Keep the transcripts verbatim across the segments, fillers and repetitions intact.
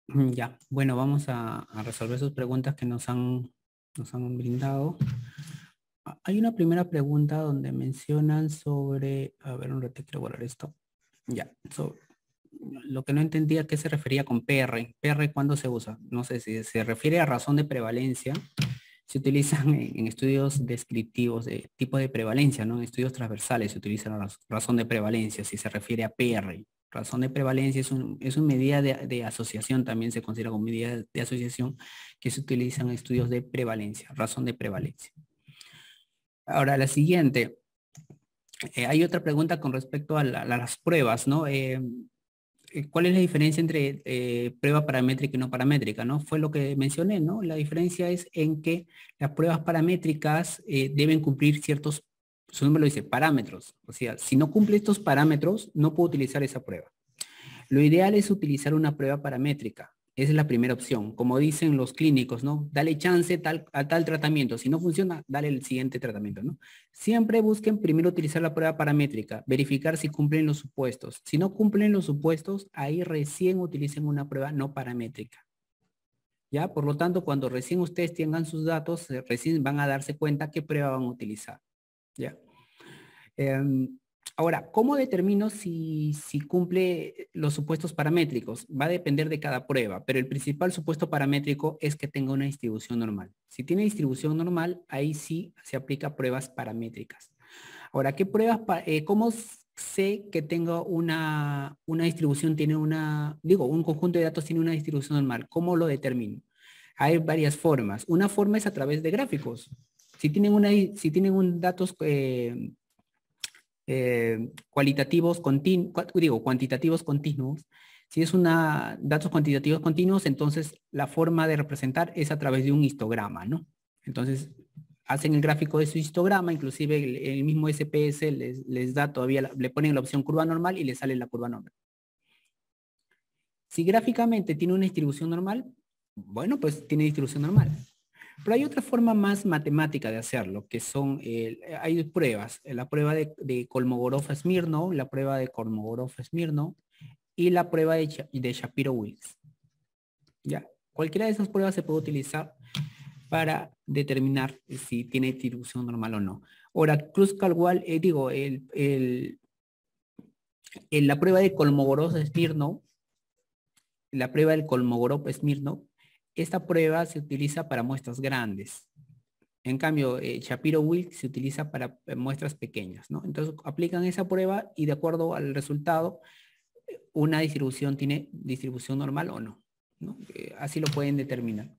Mm, Ya, bueno, vamos a, a resolver sus preguntas que nos han, nos han brindado. Ah, Hay una primera pregunta donde mencionan sobre, a ver, un ratito quiero guardar esto. Ya, so- lo que no entendía a qué se refería con P R. P R, ¿cuándo se usa? No sé si se refiere a razón de prevalencia. Se utilizan en, en estudios descriptivos de tipo de prevalencia, ¿no? En estudios transversales se utiliza la raz- razón de prevalencia, si se refiere a P R. Razón de prevalencia es, un, es una medida de, de asociación, también se considera como medida de asociación que se utiliza en estudios de prevalencia, razón de prevalencia. Ahora, la siguiente, eh, hay otra pregunta con respecto a, la- a las pruebas, ¿no? Eh, eh, ¿Cuál es la diferencia entre eh, prueba paramétrica y no paramétrica? ¿No? Fue lo que mencioné, ¿no? La diferencia es en que las pruebas paramétricas eh, deben cumplir ciertos, su nombre lo dice, parámetros. O sea, si no cumple estos parámetros, no puedo utilizar esa prueba. Lo ideal es utilizar una prueba paramétrica. Esa es la primera opción. Como dicen los clínicos, ¿no? Dale chance tal, a tal tratamiento. Si no funciona, dale el siguiente tratamiento, ¿no? Siempre busquen primero utilizar la prueba paramétrica, verificar si cumplen los supuestos. Si no cumplen los supuestos, ahí recién utilicen una prueba no paramétrica. ¿Ya? Por lo tanto, cuando recién ustedes tengan sus datos, eh, recién van a darse cuenta qué prueba van a utilizar. ¿Ya? Em, Ahora, ¿cómo determino si, si cumple los supuestos paramétricos? Va a depender de cada prueba, pero el principal supuesto paramétrico es que tenga una distribución normal. Si tiene distribución normal, ahí sí se aplica pruebas paramétricas. Ahora, ¿qué pruebas, pa- eh, cómo sé que tengo una, una distribución, tiene una, digo, un conjunto de datos tiene una distribución normal? ¿Cómo lo determino? Hay varias formas. Una forma es a través de gráficos. Si tienen, una, si tienen un datos eh, eh, cualitativos continuos, digo, cuantitativos continuos. Si es una datos cuantitativos continuos, entonces la forma de representar es a través de un histograma, ¿no? Entonces, hacen el gráfico de su histograma, inclusive el, el mismo S P S les, les da todavía, la, le ponen la opción curva normal y les sale la curva normal. Si gráficamente tiene una distribución normal, bueno, pues tiene distribución normal. Pero hay otra forma más matemática de hacerlo, que son, eh, hay pruebas, eh, la prueba de, de Kolmogorov-Smirnov, la prueba de Kolmogorov-Smirnov y la prueba de, Cha- de Shapiro-Wilks. ¿Ya? Cualquiera de esas pruebas se puede utilizar para determinar si tiene distribución normal o no. Ahora, Cruz-Calwall, eh, digo, el, el, el- la prueba de Kolmogorov-Smirnov, la prueba del Kolmogorov-Smirnov, esta prueba se utiliza para muestras grandes. En cambio, eh, Shapiro-Wilk se utiliza para eh, muestras pequeñas, ¿no? Entonces aplican esa prueba y de acuerdo al resultado, una distribución tiene distribución normal o no, ¿no? Eh, así lo pueden determinar.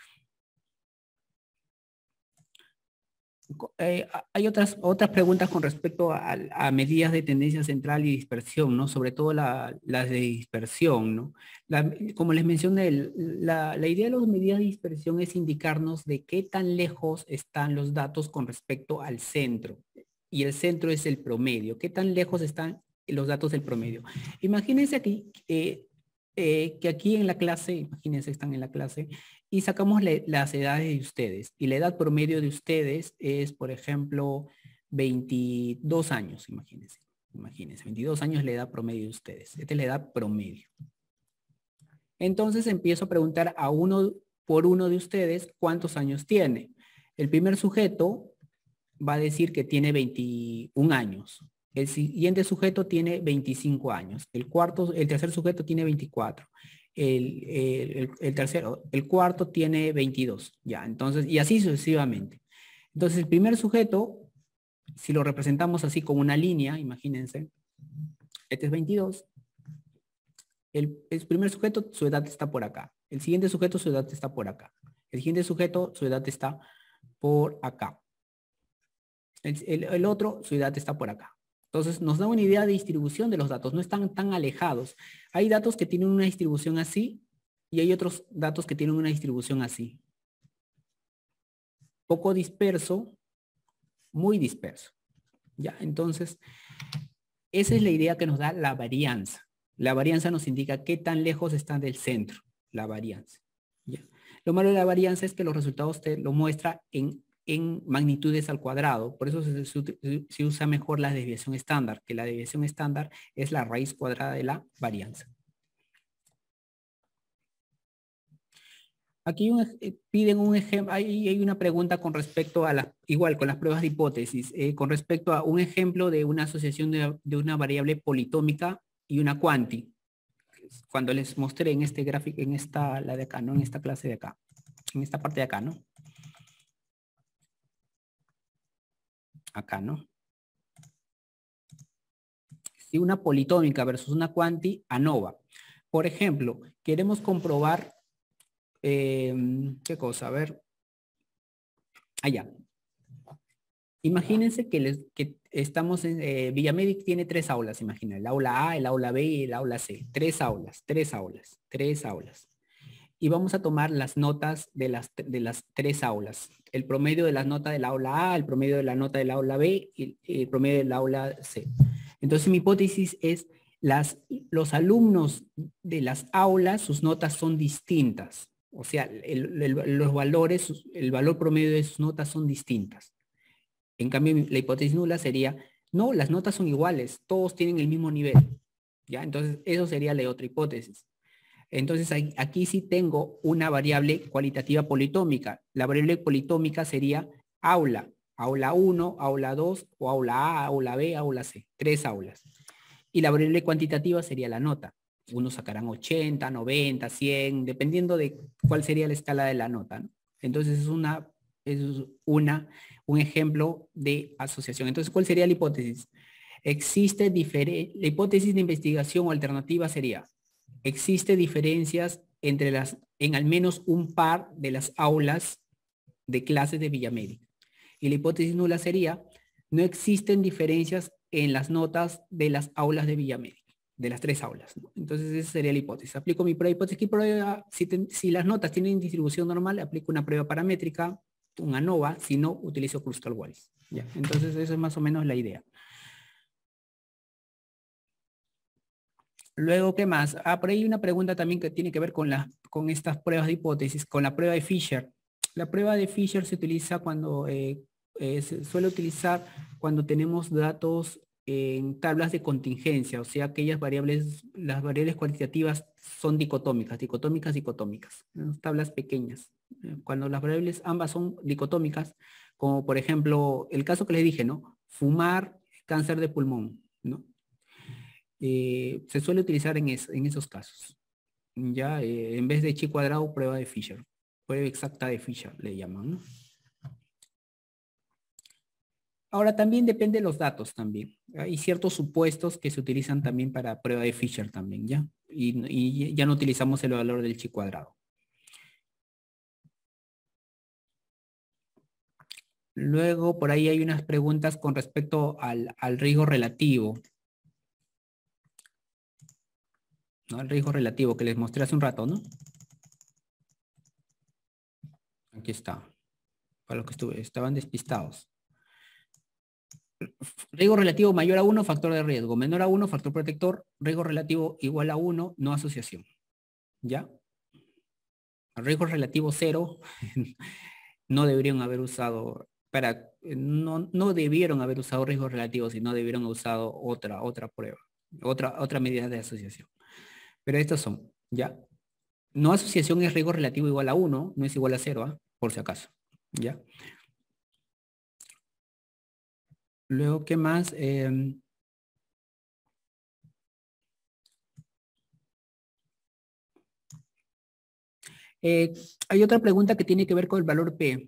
Eh, hay otras, otras preguntas con respecto a, a medidas de tendencia central y dispersión, ¿no? Sobre todo la- las de dispersión, ¿no? La- como les mencioné, el- la, la idea de las medidas de dispersión es indicarnos de qué tan lejos están los datos con respecto al centro. Y el centro es el promedio. ¿Qué tan lejos están los datos del promedio? Imagínense aquí, eh, eh, que aquí en la clase, imagínense, están en la clase, y sacamos le- las edades de ustedes. Y la edad promedio de ustedes es, por ejemplo, veintidós años, imagínense. Imagínense, veintidós años es la edad promedio de ustedes. Esta es la edad promedio. Entonces empiezo a preguntar a uno por uno de ustedes cuántos años tiene. El primer sujeto va a decir que tiene veintiún años. El siguiente sujeto tiene veinticinco años. El cuarto, el tercer sujeto tiene veinticuatro. El, el, el, el tercero, el cuarto tiene veintidós. Ya, entonces, y así sucesivamente. Entonces, el primer sujeto, si lo representamos así como una línea, imagínense, este es veintidós. El, el primer sujeto, su edad está por acá. El siguiente sujeto, su edad está por acá. El siguiente sujeto, su edad está por acá. El, el, el otro, su edad está por acá. Entonces nos da una idea de distribución de los datos, no están tan alejados. Hay datos que tienen una distribución así y hay otros datos que tienen una distribución así. Poco disperso, muy disperso. ¿Ya? Entonces, esa es la idea que nos da la varianza. La varianza nos indica qué tan lejos están del centro, la varianza. ¿Ya? Lo malo de la varianza es que los resultados te lo muestra en, en magnitudes al cuadrado. Por eso se, se, se usa mejor la desviación estándar, que la desviación estándar es la raíz cuadrada de la varianza. Aquí un, eh, piden un ejemplo, hay, hay una pregunta con respecto a las, igual con las pruebas de hipótesis, eh, con respecto a un ejemplo de una asociación de, de una variable politómica y una cuanti. Cuando les mostré en este gráfico, en esta, la de acá, ¿no? En esta clase de acá, en esta parte de acá, ¿no? Acá, ¿no? Si una politómica versus una cuanti, ANOVA. Por ejemplo, queremos comprobar, eh, ¿qué cosa? A ver, allá. Imagínense que, les, que estamos en, eh, Villamedic tiene tres aulas, imagina, el aula A, el aula B y el aula C. Tres aulas, tres aulas, tres aulas. Y vamos a tomar las notas de las, de las tres aulas. El promedio de las notas del aula A, el promedio de la nota del aula B y el promedio del aula C. Entonces mi hipótesis es, las, los alumnos de las aulas, sus notas son distintas. O sea, el, el, los valores, el valor promedio de sus notas son distintas. En cambio, la hipótesis nula sería, no, las notas son iguales, todos tienen el mismo nivel. ¿Ya? Entonces, eso sería la otra hipótesis. Entonces, aquí sí tengo una variable cualitativa politómica. La variable politómica sería aula, aula uno, aula dos, o aula A, aula B, aula C. Tres aulas. Y la variable cuantitativa sería la nota. Unos sacarán ochenta, noventa, cien, dependiendo de cuál sería la escala de la nota, ¿no? Entonces, es una, es una, un ejemplo de asociación. Entonces, ¿cuál sería la hipótesis? Existe diferente, la hipótesis de investigación o alternativa sería, existe diferencias entre las, en al menos un par de las aulas de clases de Villamedic. Y la hipótesis nula sería, no existen diferencias en las notas de las aulas de Villamedic, de las tres aulas, ¿no? Entonces esa sería la hipótesis. Aplico mi prueba de hipótesis. Prueba, si, te, si las notas tienen distribución normal, aplico una prueba paramétrica, un ANOVA, si no, utilizo Kruskal-Wallis. ¿Ya? Entonces eso es más o menos la idea. Luego, ¿qué más? Ah, por ahí hay una pregunta también que tiene que ver con, la, con estas pruebas de hipótesis, con la prueba de Fisher. La prueba de Fisher se utiliza cuando, eh, eh, se suele utilizar cuando tenemos datos en tablas de contingencia, o sea, aquellas variables, las variables cuantitativas son dicotómicas, dicotómicas, dicotómicas, ¿no? Tablas pequeñas. Cuando las variables ambas son dicotómicas, como por ejemplo, el caso que les dije, ¿no? Fumar, cáncer de pulmón, ¿no? Eh, se suele utilizar en, es, en esos casos. Ya, eh, en vez de chi cuadrado, prueba de Fisher. Prueba exacta de Fisher, le llaman, ¿no? Ahora también depende de los datos también. Hay ciertos supuestos que se utilizan también para prueba de Fisher también, ¿ya? Y, y ya no utilizamos el valor del chi cuadrado. Luego, por ahí hay unas preguntas con respecto al, al riesgo relativo. ¿No? El riesgo relativo que les mostré hace un rato, ¿no? Aquí está. Para los que estuve, estaban despistados. Riesgo relativo mayor a uno, factor de riesgo. Menor a uno, factor protector. Riesgo relativo igual a uno, no asociación. ¿Ya? Riesgo relativo cero, no deberían haber usado, para, no, no debieron haber usado riesgos relativos, sino debieron haber usado otra, otra prueba, otra, otra medida de asociación. Pero estos son, ¿ya? No asociación es riesgo relativo igual a uno, no es igual a cero, ¿eh? Por si acaso, ¿ya? Luego, ¿qué más? Eh, eh, hay otra pregunta que tiene que ver con el valor P.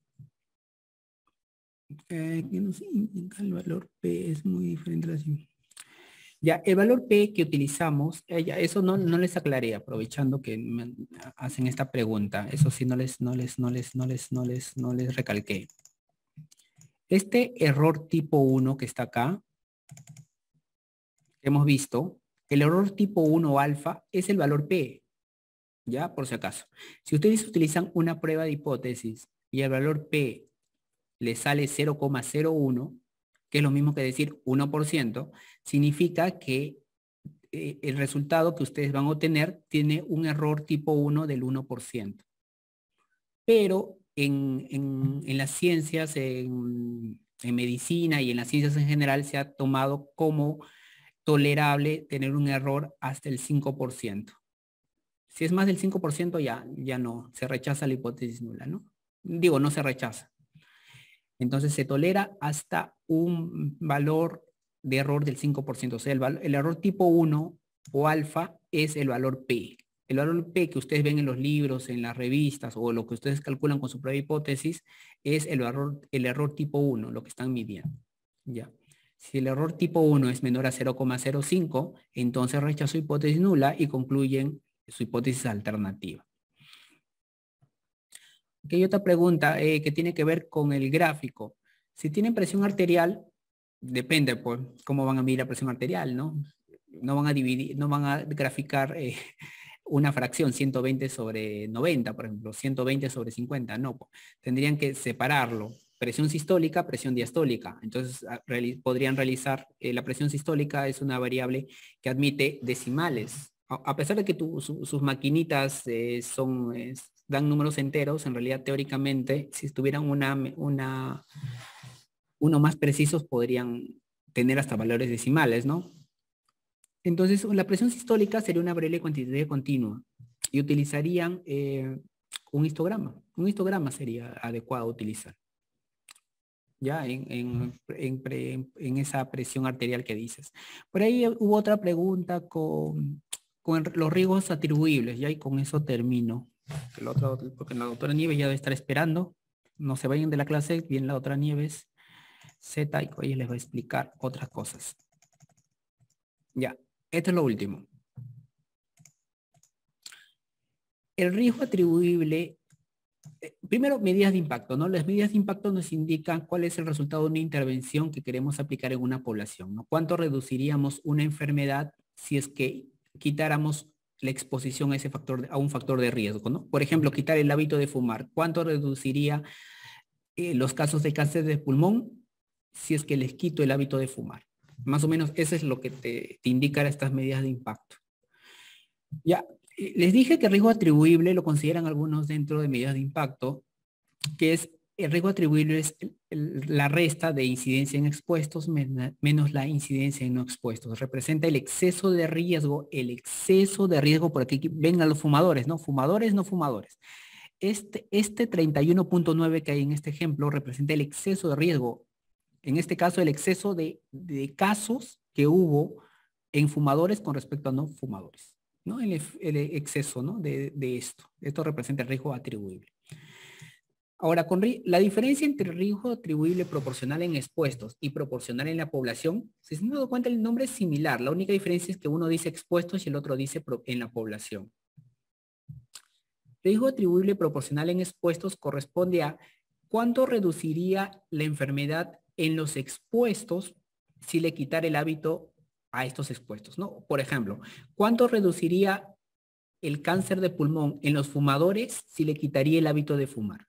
Eh, que no sé, el valor P es muy diferente así. Ya, el valor P que utilizamos, eh, ya, eso no, no les aclaré, aprovechando que me hacen esta pregunta. Eso sí no les, no les, no les, no les, no les, no les recalqué. Este error tipo uno que está acá, que hemos visto, el error tipo uno alfa es el valor P, ya, por si acaso. Si ustedes utilizan una prueba de hipótesis y el valor P le sale cero coma cero uno, que es lo mismo que decir uno por ciento, significa que eh, el resultado que ustedes van a obtener tiene un error tipo uno del uno por ciento. Pero en, en, en las ciencias, en, en medicina y en las ciencias en general se ha tomado como tolerable tener un error hasta el cinco por ciento. Si es más del cinco por ciento ya, ya no, se rechaza la hipótesis nula, ¿no? Digo, no se rechaza. Entonces se tolera hasta un valor de error del cinco por ciento. O sea, el, el error tipo uno o alfa es el valor P. El valor P que ustedes ven en los libros, en las revistas o lo que ustedes calculan con su propia hipótesis es el error, el error tipo uno, lo que están midiendo. ¿Ya? Si el error tipo uno es menor a cero coma cero cinco, entonces rechazó hipótesis nula y concluyen su hipótesis alternativa. Aquí hay otra pregunta eh, que tiene que ver con el gráfico. Si tienen presión arterial, depende, pues, cómo van a medir la presión arterial, ¿no? No van a dividir, no van a graficar eh, una fracción, ciento veinte sobre noventa, por ejemplo, ciento veinte sobre cincuenta, no. Pues, tendrían que separarlo. Presión sistólica, presión diastólica. Entonces, reali podrían realizar, eh, la presión sistólica es una variable que admite decimales. A, a pesar de que tu, su, sus maquinitas eh, son... Es, dan números enteros, en realidad teóricamente, si estuvieran una, una, uno más precisos, podrían tener hasta valores decimales, ¿no? Entonces, la presión sistólica sería una variable cuantitativa continua y utilizarían eh, un histograma. Un histograma sería adecuado utilizar, ya en, en, en, en esa presión arterial que dices. Por ahí hubo otra pregunta con, con los riesgos atribuibles, ya, y con eso termino. El otro, porque la doctora Nieves ya debe estar esperando. No se vayan de la clase, viene la doctora Nieves Z y ella les va a explicar otras cosas. Ya, esto es lo último. El riesgo atribuible, eh, primero medidas de impacto, ¿no? Las medidas de impacto nos indican cuál es el resultado de una intervención que queremos aplicar en una población, ¿no? ¿Cuánto reduciríamos una enfermedad si es que quitáramos la exposición a ese factor, a un factor de riesgo, ¿no? Por ejemplo, quitar el hábito de fumar. ¿Cuánto reduciría eh, los casos de cáncer de pulmón si es que les quito el hábito de fumar? Más o menos eso es lo que te, te indican estas medidas de impacto. Ya, eh, les dije que el riesgo atribuible lo consideran algunos dentro de medidas de impacto, que es el riesgo atribuible es el, el, la resta de incidencia en expuestos men, menos la incidencia en no expuestos. Representa el exceso de riesgo, el exceso de riesgo, por aquí ven a los fumadores, ¿no? Fumadores, no fumadores. Este, este treinta y uno punto nueve que hay en este ejemplo representa el exceso de riesgo. En este caso, el exceso de, de casos que hubo en fumadores con respecto a no fumadores, ¿no? El, el exceso, ¿no? de, de esto. Esto representa el riesgo atribuible. Ahora, con la diferencia entre riesgo atribuible proporcional en expuestos y proporcional en la población, si se han dado cuenta, el nombre es similar. La única diferencia es que uno dice expuestos y el otro dice en la población. Riesgo atribuible proporcional en expuestos corresponde a cuánto reduciría la enfermedad en los expuestos si le quitara el hábito a estos expuestos, ¿no? Por ejemplo, ¿cuánto reduciría el cáncer de pulmón en los fumadores si le quitaría el hábito de fumar?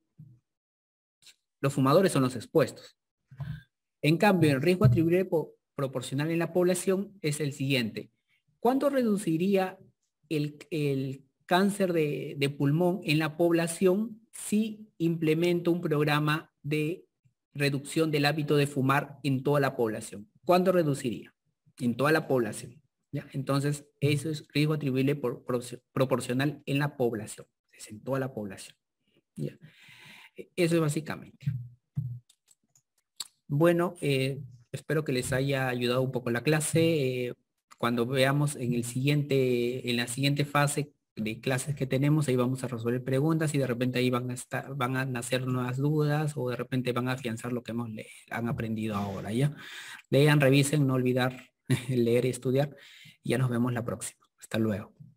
Los fumadores son los expuestos. En cambio, el riesgo atribuible proporcional en la población es el siguiente. ¿Cuánto reduciría el, el cáncer de, de pulmón en la población si implemento un programa de reducción del hábito de fumar en toda la población? ¿Cuánto reduciría? En toda la población. ¿Ya? Entonces, eso es riesgo atribuible por, por, proporcional en la población. Es en toda la población. ¿Ya? Eso es básicamente. Bueno, eh, espero que les haya ayudado un poco la clase. Eh, cuando veamos en, el siguiente, en la siguiente fase de clases que tenemos, ahí vamos a resolver preguntas y de repente ahí van a, estar, van a nacer nuevas dudas o de repente van a afianzar lo que hemos le, han aprendido ahora. ¿Ya? Lean, revisen, no olvidar leer y estudiar. Y ya nos vemos la próxima. Hasta luego.